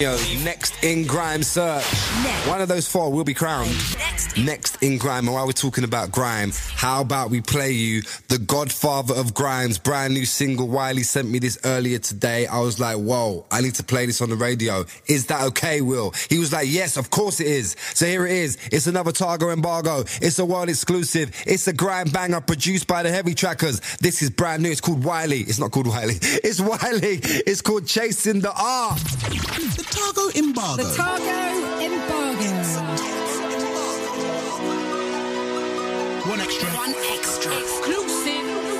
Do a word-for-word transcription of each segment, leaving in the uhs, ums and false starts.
Yo, next in grime search. Next. One of those four will be crowned. Next, next in grime. And while we're talking about grime, how about we play you the godfather of grime's brand new single? Wiley sent me this earlier today. I was like, whoa, I need to play this on the radio. Is that okay, Will? He was like, yes, of course it is. So here it is. It's another Targo Embargo. It's a world exclusive. It's a grime banger produced by the HeavyTrackerz. This is brand new. It's called Wiley. It's not called Wiley. It's Wiley. It's called Chasing the Art. The Targo Embargo. The Targo Embargo. One extra. One extra. Exclusive.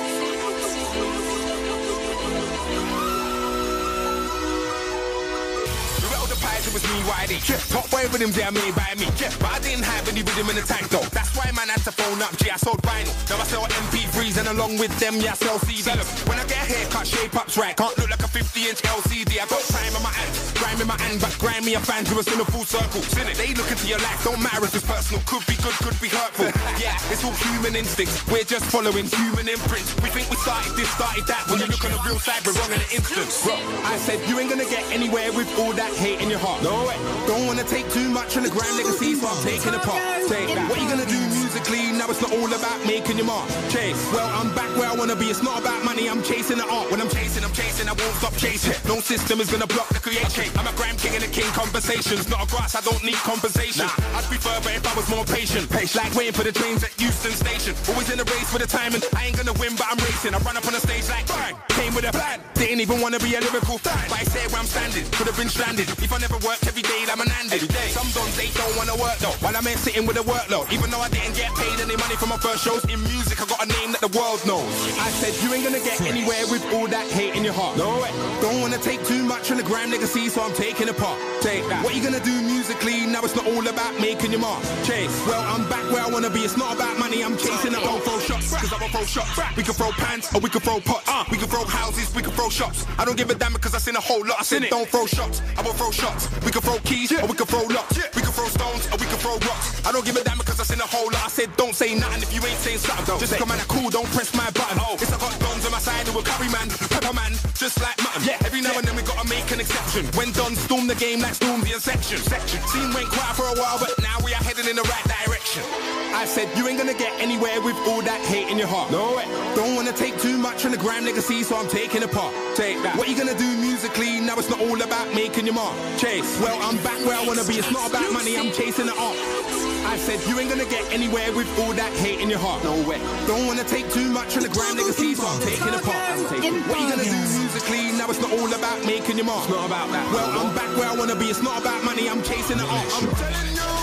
It was me, Wiley. Yeah. Top boy rhythm, they are made by me. Yeah. But I didn't have any rhythm in the tank though. That's why man had to phone up. G, I sold vinyl. Now I sell M P threes and along with them, yeah, I sell C Ds. When I get a haircut, shape up's right. Can't look like a fifty inch L C D. I got time in my hand, grime in my hand, but grime me a fan to us in a full circle. Sin it, they look into your life. Don't matter if it's personal. Could be good, could be hurtful. Yeah, it's all human instincts. We're just following human imprints. We think we started this, started that. When you look on the real side, we're wrong in an instant. Bro, I said you ain't gonna get anywhere with all that hate in your heart. No way. Don't wanna take too much from the grand legacy, so I'm taking a part. Take that. What you gonna do musically? Now it's not all about making your mark. Chase. Well, I'm back where I wanna be. It's not about money. I'm chasing the art. When I'm chasing, I'm chasing. I won't stop chasing. No system is gonna block the creation. I'm a grand king and a king conversations. Not a grass. I don't need compensation. Nah. I'd prefer, but if I was more patient, patient. Like waiting for the trains at Euston Station. Always in a race for the timing. I ain't gonna win, but I'm racing. I run up on the stage like bang. Came with a plan. Didn't even wanna be a lyrical fan, but I said where I'm standing. Could have been stranded if I never worked every day. I'm an Andy. Some dons, they don't wanna work though. While I'm here sitting with a workload. Even though I didn't get paid any money for my first shows in music, I got a name that the world knows. I said you ain't gonna get anywhere with all that hate in your heart. No way. Don't wanna take too much from the grime legacy, so I'm taking a part. Take that. What you gonna do musically? Now it's not all about making your mark. Chase. Well, I'm back where I wanna be. It's not about money. I'm chasing it. Don't throw shots, cause I'm a throw shots. We can throw pants or we can throw pots. Uh, we can throw houses, we can throw shops. I don't give a damn because I seen a whole lot. I said don't throw shots. I will throw shots. We can throw keys or we can throw locks. We can throw stones or we can throw rocks. I don't give a damn because I seen a whole lot. I said don't say nothing if you ain't saying something. Don't just come on a cool, don't press my button. Oh, it's I got dons on my side who will carry man, pepper man, just like mutton. Yeah, every now and then we gotta make an exception. When dons storm the game like storm the section. Section. Scene went quiet for a while, but now we are heading in the right direction. I said you ain't gonna get anywhere with all that hate in your heart. No way. Don't wanna take too much from the grime legacy, so I'm taking a part. Take that. What you gonna do musically? Now it's not all about making your mark. Chase. Well, I'm back where I wanna be. It's not about money. I'm chasing the art. I said you ain't gonna get anywhere with all that hate in your heart. No way. Don't wanna take too much from the grime legacy, so I'm taking a part. I'm taking. What you gonna do musically? Now it's not all about making your mark. It's not about that. Well, I'm back where I wanna be. It's not about money. I'm chasing the art. I'm telling you.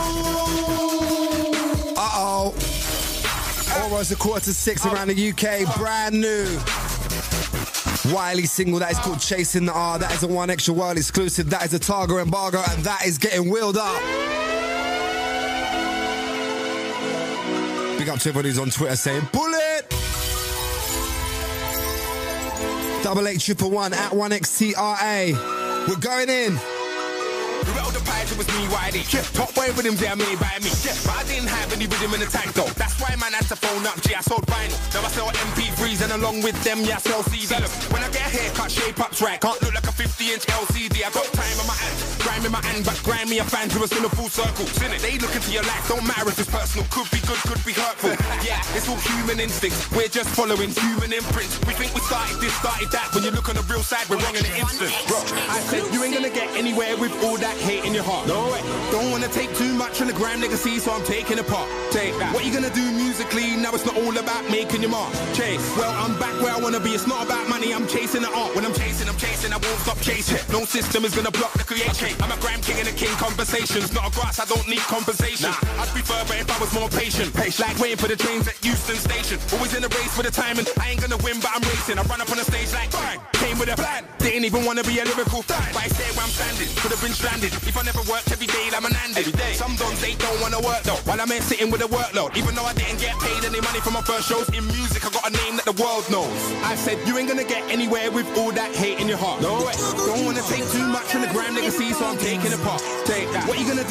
Uh-oh. Almost a quarter to six around the U K. Brand new Wiley single. That is called Chasing the Art. That is a one extra world exclusive. That is a Targo Embargo. And that is getting wheeled up. Big up to everybody who's on Twitter saying, bullet! Double eight triple one at one X T R A. We're going in. The pies, it was me, Wiley. Yeah. Top boy rhythm, they are made by me. Yeah. But I didn't have any rhythm in the tank though. That's why man had to phone up. G, I sold vinyl. Now I sell M P threes and along with them, yeah, I sell C Ds. When I get a haircut, shape up's right. Can't look like a fifty inch L C D. I got time in my hand, grime in my hand, but grime me a fan to us in a full circle. Sin it, they look into your life. Don't matter if it's personal. Could be good, could be hurtful. Yeah, it's all human instincts. We're just following human imprints. We think we started this, started that. When you look on the real side, we're wrong in an instant. Bro, I said you ain't gonna get anywhere with all that hate in your heart. No way. Don't wanna take too much from the grime legacy, so I'm taking a part. Take that. What you gonna do musically? Now it's not all about making your mark. Chase. Well, I'm back where I wanna be. It's not about money. I'm chasing the art. When I'm chasing, I'm chasing. I won't stop chasing. No system is gonna block the creation. I'm a grime king and a king conversations. Not a grass. I don't need compensation. Nah. I'd prefer, but if I was more patient, patient. Like waiting for the trains at Euston Station. Always in a race for the timing. I ain't gonna win, but I'm racing. I run up on the stage like bang. Came with a plan. Didn't even wanna be a lyrical fan, but I said where I'm standing. Could have been stranded if I never worked every day. I'm an Andy. Some dons, they don't wanna work though. While I'm here sitting with a workload. Even though I didn't get paid any money for my first shows in music, I got a name that the world knows. I said you ain't gonna get anywhere with all that hate in your heart. No way. Don't wanna take too much from the grime legacy, so I'm taking a part. Take that. What you gonna do musically?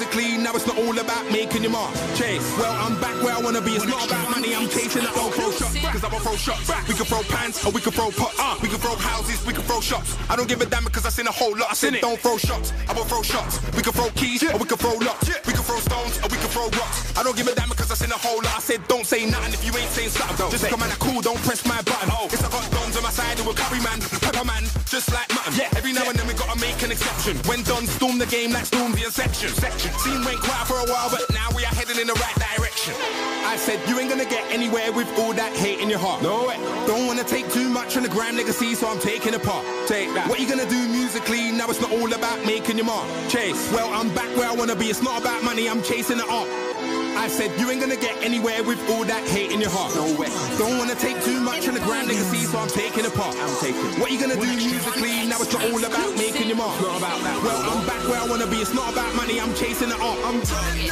musically, now it's not all about making your mark. Chase, well, I'm back where I wanna be. It's not about money, I'm chasing the old throw shots. Cause I will throw shots. We can throw pants or we can throw pots. Uh, we can throw houses, we can throw shots. I don't give a damn because I seen a whole lot. I said don't throw shots, I will throw shots. We can throw keys or we can throw locks. We can throw stones or we can throw rocks. I don't give a damn because I seen a whole lot. I said don't say nothing if you ain't saying something. Just come on, cool, don't press my button. It's I got dons on my side who will carry man, pepper man, just like mutton. Yeah, every now and then we gotta make an exception. When done, storm the game like storm the section. Section. Scene went quiet for a while, but now we are heading in the right direction. I said you ain't gonna get anywhere with all that hate in your heart. No way. Don't wanna take too much from the grand legacy, so I'm taking a part. Take that. What you gonna do musically? Now it's not all about making your mark. Chase. Well, I'm back where I wanna be. It's not about money. I'm chasing the art. I said you ain't gonna get anywhere with all that hate in your heart. No way. Don't wanna take too much from the grand legacy, so I'm taking a part. I'm taking. What you gonna do musically? Now it's not all about making your mark. Not about that. Well, I'm back where I wanna be. It's not about money. I'm chasing the art. I'm.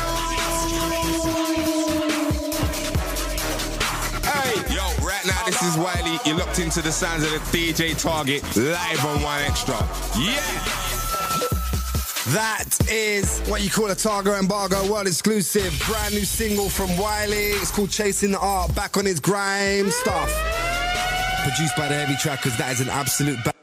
Hey, yo, right now this is Wiley. You're locked into the sounds of the D J Target live on One Extra. Yeah. That is what you call a Targo Embargo world exclusive. Brand new single from Wiley. It's called Chasing the Art. Back on his grime stuff. Produced by the HeavyTrackerz. That is an absolute... Ba-